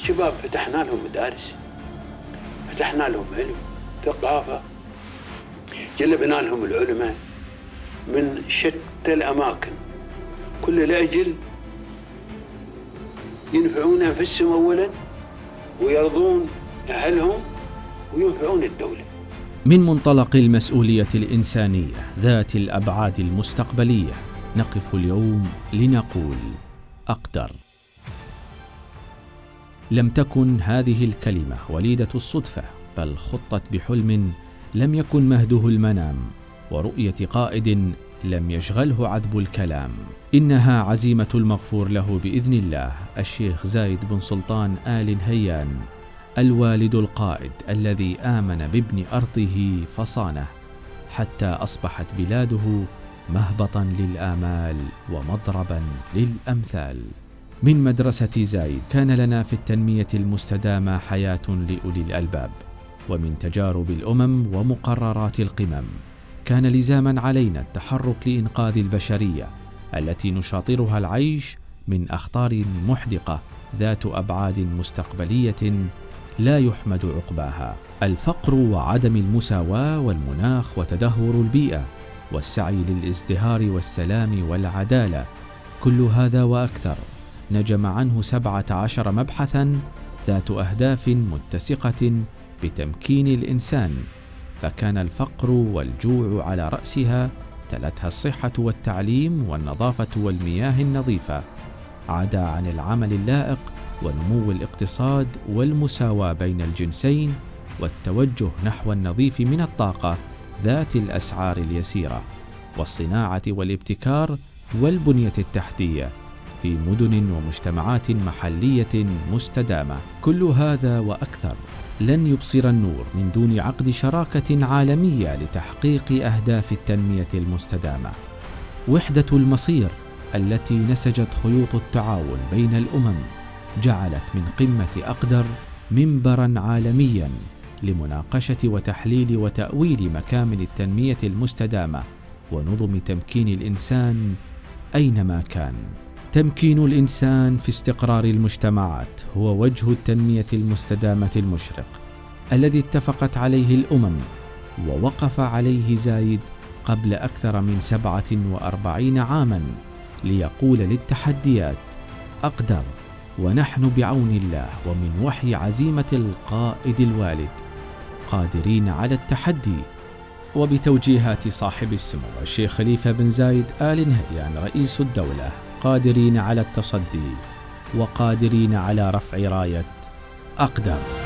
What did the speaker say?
الشباب فتحنا لهم مدارس، فتحنا لهم علم ثقافة، جلبنا لهم العلماء من شتى الأماكن، كل لأجل ينفعون أنفسهم أولا ويرضون أهلهم وينفعون الدولة. من منطلق المسؤولية الإنسانية ذات الأبعاد المستقبلية نقف اليوم لنقول أقدر. لم تكن هذه الكلمة وليدة الصدفة، بل خطت بحلم لم يكن مهده المنام، ورؤية قائد لم يشغله عذب الكلام. إنها عزيمة المغفور له بإذن الله الشيخ زايد بن سلطان آل نهيان، الوالد القائد الذي آمن بابن أرضه فصانه حتى أصبحت بلاده مهبطا للآمال ومضربا للأمثال. من مدرسة زايد كان لنا في التنمية المستدامة حياة لأولي الألباب، ومن تجارب الأمم ومقررات القمم كان لزاما علينا التحرك لإنقاذ البشرية التي نشاطرها العيش من أخطار محدقة ذات أبعاد مستقبلية لا يحمد عقباها: الفقر وعدم المساواة والمناخ وتدهور البيئة والسعي للازدهار والسلام والعدالة. كل هذا وأكثر نجم عنه 17 مبحثا ذات أهداف متسقة بتمكين الإنسان، فكان الفقر والجوع على رأسها، تلتها الصحة والتعليم والنظافة والمياه النظيفة، عدا عن العمل اللائق ونمو الاقتصاد والمساواة بين الجنسين والتوجه نحو النظيف من الطاقة ذات الأسعار اليسيرة، والصناعة والابتكار والبنية التحتية في مدن ومجتمعات محلية مستدامة. كل هذا وأكثر لن يبصر النور من دون عقد شراكة عالمية لتحقيق أهداف التنمية المستدامة. وحدة المصير التي نسجت خيوط التعاون بين الأمم جعلت من قمة أقدر منبرا عالميا لمناقشة وتحليل وتأويل مكامن التنمية المستدامة ونظم تمكين الإنسان أينما كان. تمكين الإنسان في استقرار المجتمعات هو وجه التنمية المستدامة المشرق الذي اتفقت عليه الأمم ووقف عليه زايد قبل أكثر من 47 عاما ليقول للتحديات: أقدر، ونحن بعون الله ومن وحي عزيمة القائد الوالد قادرين على التحدي. وبتوجيهات صاحب السمو الشيخ خليفة بن زايد آل نهيان رئيس الدولة، قادرين على التصدي وقادرين على رفع راية أقدر.